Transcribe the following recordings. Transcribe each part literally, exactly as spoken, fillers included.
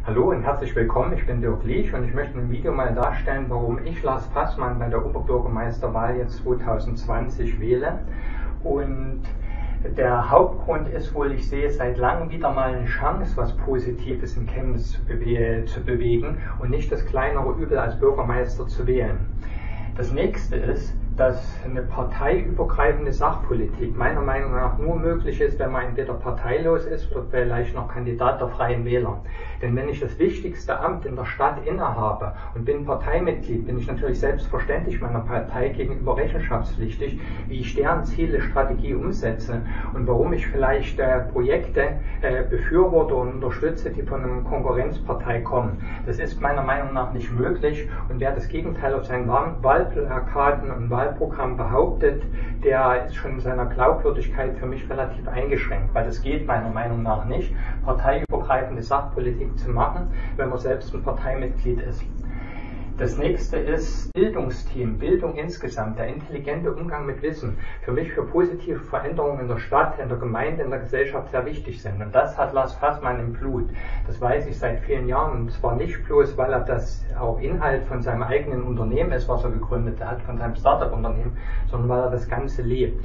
Hallo und herzlich willkommen, ich bin Dirk Liesch und ich möchte im Video mal darstellen, warum ich Lars Fassmann bei der Oberbürgermeisterwahl jetzt zwanzig zwanzig wähle. Und der Hauptgrund ist wohl, ich sehe seit langem wieder mal eine Chance, was Positives in Chemnitz zu, bewe zu bewegen und nicht das kleinere Übel als Bürgermeister zu wählen. Das nächste ist, dass eine parteiübergreifende Sachpolitik meiner Meinung nach nur möglich ist, wenn man entweder parteilos ist oder vielleicht noch Kandidat der Freien Wähler. Denn wenn ich das wichtigste Amt in der Stadt innehabe und bin Parteimitglied, bin ich natürlich selbstverständlich meiner Partei gegenüber rechenschaftspflichtig, wie ich deren Ziele, Strategie umsetze und warum ich vielleicht äh, Projekte äh, befürworte und unterstütze, die von einer Konkurrenzpartei kommen. Das ist meiner Meinung nach nicht möglich, und wer das Gegenteil auf seinen Wahlplakaten und Wahlprogramm behauptet, der ist schon in seiner Glaubwürdigkeit für mich relativ eingeschränkt, weil das geht meiner Meinung nach nicht, parteiübergreifende Sachpolitik zu machen, wenn man selbst ein Parteimitglied ist. Das nächste ist Bildungsteam, Bildung insgesamt, der intelligente Umgang mit Wissen, für mich für positive Veränderungen in der Stadt, in der Gemeinde, in der Gesellschaft sehr wichtig sind. Und das hat Lars Fassmann im Blut. Das weiß ich seit vielen Jahren, und zwar nicht bloß, weil er das auch Inhalt von seinem eigenen Unternehmen ist, was er gegründet hat, von seinem Startup-Unternehmen, sondern weil er das Ganze lebt.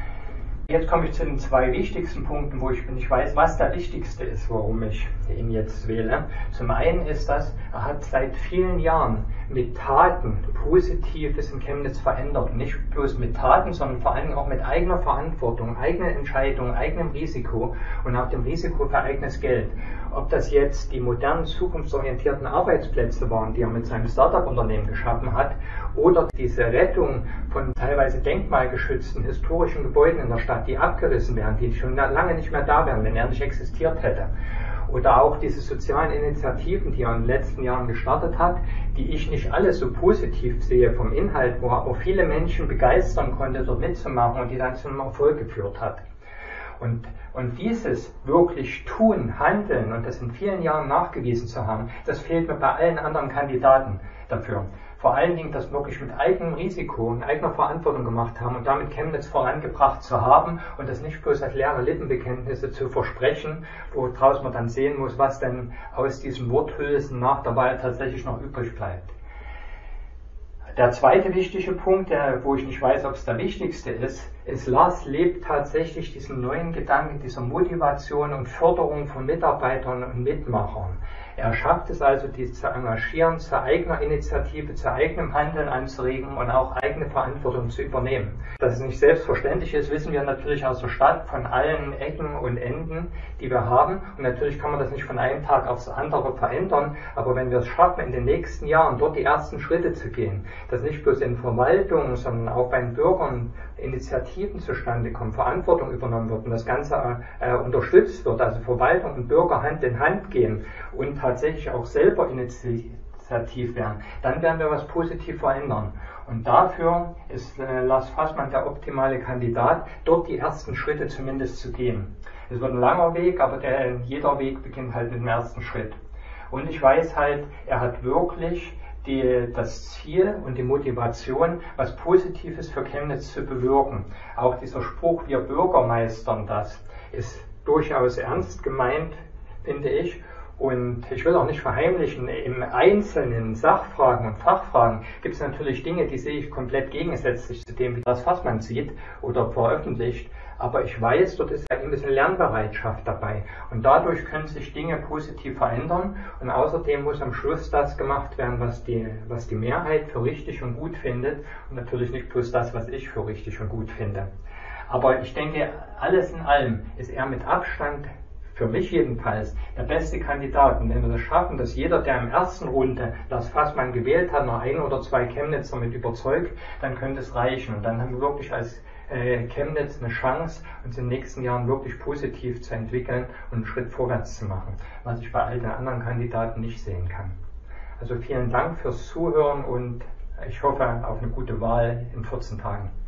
Jetzt komme ich zu den zwei wichtigsten Punkten, wo ich nicht weiß, was der wichtigste ist, warum ich ihn jetzt wähle. Zum einen ist das, er hat seit vielen Jahren mit Taten Positives in Chemnitz verändert. Und nicht bloß mit Taten, sondern vor allen Dingen auch mit eigener Verantwortung, eigenen Entscheidungen, eigenem Risiko und auch dem Risiko für eigenes Geld. Ob das jetzt die modernen, zukunftsorientierten Arbeitsplätze waren, die er mit seinem Startup-Unternehmen geschaffen hat, oder diese Rettung von teilweise denkmalgeschützten historischen Gebäuden in der Stadt, die abgerissen werden, die schon lange nicht mehr da wären, wenn er nicht existiert hätte. Oder auch diese sozialen Initiativen, die er in den letzten Jahren gestartet hat, die ich nicht alle so positiv sehe vom Inhalt, wo er aber viele Menschen begeistern konnte, dort mitzumachen und die dann zum Erfolg geführt hat. Und, und dieses wirklich tun, handeln und das in vielen Jahren nachgewiesen zu haben, das fehlt mir bei allen anderen Kandidaten dafür. Vor allen Dingen das wirklich mit eigenem Risiko und eigener Verantwortung gemacht haben und damit Chemnitz vorangebracht zu haben und das nicht bloß als leere Lippenbekenntnisse zu versprechen, woraus man dann sehen muss, was denn aus diesen Worthülsen nach der Wahl tatsächlich noch übrig bleibt. Der zweite wichtige Punkt, der, wo ich nicht weiß, ob es der wichtigste ist, ist, Lars lebt tatsächlich diesen neuen Gedanken dieser Motivation und Förderung von Mitarbeitern und Mitmachern. Er schafft es also, die zu engagieren, zu eigener Initiative, zu eigenem Handeln anzuregen und auch eigene Verantwortung zu übernehmen. Dass es nicht selbstverständlich ist, wissen wir natürlich aus der Stadt von allen Ecken und Enden, die wir haben. Und natürlich kann man das nicht von einem Tag aufs andere verändern. Aber wenn wir es schaffen, in den nächsten Jahren dort die ersten Schritte zu gehen, dass nicht bloß in Verwaltung, sondern auch bei den Bürgern Initiativen zustande kommen, Verantwortung übernommen wird und das Ganze äh, unterstützt wird, also Verwaltung und Bürger Hand in Hand gehen und tatsächlich auch selber initiativ werden, dann werden wir was positiv verändern. Und dafür ist äh, Lars Fassmann der optimale Kandidat, dort die ersten Schritte zumindest zu gehen. Es wird ein langer Weg, aber der, jeder Weg beginnt halt mit dem ersten Schritt. Und ich weiß halt, er hat wirklich Die, das Ziel und die Motivation, was Positives für Chemnitz zu bewirken. Auch dieser Spruch, wir Bürger meistern das, ist durchaus ernst gemeint, finde ich. Und ich will auch nicht verheimlichen, im einzelnen Sachfragen und Fachfragen gibt es natürlich Dinge, die sehe ich komplett gegensätzlich zu dem, wie das Fassmann sieht oder veröffentlicht. Aber ich weiß, dort ist ja ein bisschen Lernbereitschaft dabei. Und dadurch können sich Dinge positiv verändern. Und außerdem muss am Schluss das gemacht werden, was die, was die Mehrheit für richtig und gut findet. Und natürlich nicht bloß das, was ich für richtig und gut finde. Aber ich denke, alles in allem ist er mit Abstand, für mich jedenfalls, der beste Kandidat. Und wenn wir das schaffen, dass jeder, der im ersten Runde Lars Fassmann gewählt hat, noch ein oder zwei Chemnitzer mit überzeugt, dann könnte es reichen. Und dann haben wir wirklich als äh, Chemnitz eine Chance, uns in den nächsten Jahren wirklich positiv zu entwickeln und einen Schritt vorwärts zu machen, was ich bei all den anderen Kandidaten nicht sehen kann. Also vielen Dank fürs Zuhören und ich hoffe auf eine gute Wahl in vierzehn Tagen.